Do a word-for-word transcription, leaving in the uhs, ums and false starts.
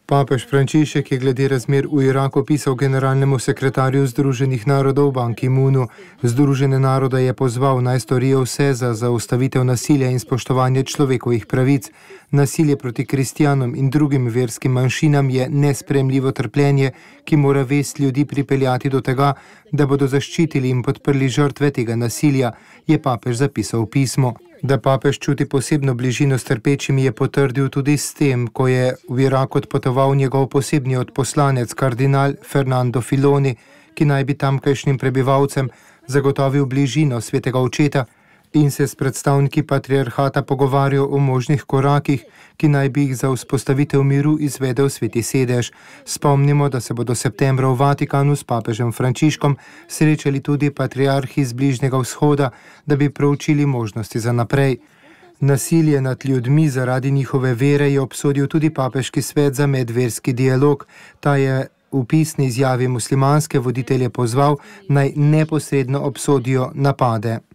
Papež Frančišek je glede razmer v Iraku pisal generalnemu sekretarju Združenih narodov Ban Ki-moonu. Združene narode je pozval, naj storijo vse za zaustavitev nasilja in spoštovanje človekovih pravic. Nasilje proti kristjanom in drugim verskim manjšinam je nesprejemljivo trpljenje, ki mora vest ljudi pripeljati do tega, da bodo zaščitili in podprli žrtve tega nasilja, je papež zapisal v pismu. Da papež čuti posebno bližino s trpečimi, je potrdil tudi s tem, ko je v Irak odpotoval njegov posebni odposlanec, kardinal Fernando Filoni, ki naj bi tamkajšnjim prebivalcem zagotovil bližino svetega očeta in se s predstavniki patriarhata pogovarjal o možnih korakih, ki naj bi jih za vzpostavitev miru izvedel sveti sedež. Spomnimo, da se bodo septembra v Vatikanu s papežem Frančiškom srečali tudi patriarhi z Bližnjega vzhoda, da bi proučili možnosti za naprej. Nasilje nad ljudmi zaradi njihove vere je obsodil tudi papeški svet za medverski dialog. Ta je v pisni izjavi muslimanske voditelje pozval, naj neposredno obsodijo napade.